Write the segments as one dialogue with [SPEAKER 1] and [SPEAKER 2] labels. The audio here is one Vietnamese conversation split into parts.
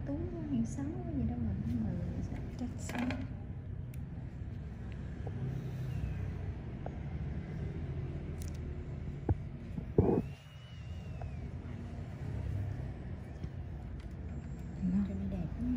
[SPEAKER 1] tú hay 6 gì đó mà 10 chắc 6. Cho nó đẹp lắm.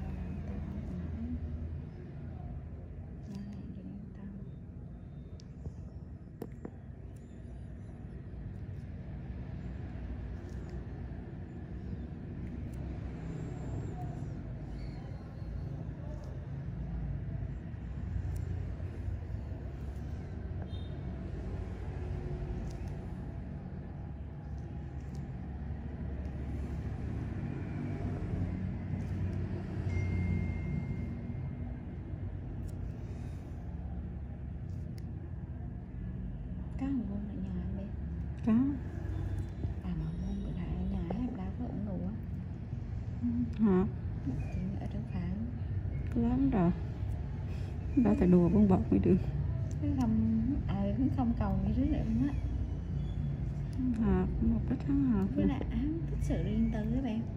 [SPEAKER 1] Có một môn ở nhà em bé.
[SPEAKER 2] Có.
[SPEAKER 1] À mà môn của lại ở nhà em đã có ủng hộ á.
[SPEAKER 2] Hả?
[SPEAKER 1] Thì ở trong phản
[SPEAKER 2] Lớn rồi. Đó phải đùa bông bọt mới được.
[SPEAKER 1] Không cầu gì thứ nữa luôn á.
[SPEAKER 2] Hợp, một cái thắng hợp.
[SPEAKER 1] Với lại ám thích sự riêng tư các bạn.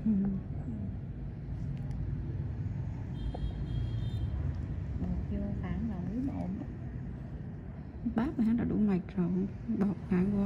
[SPEAKER 1] Một vô phản là quý bộn.
[SPEAKER 2] Bát này đã đủ mạch rồi, bọt hại vô.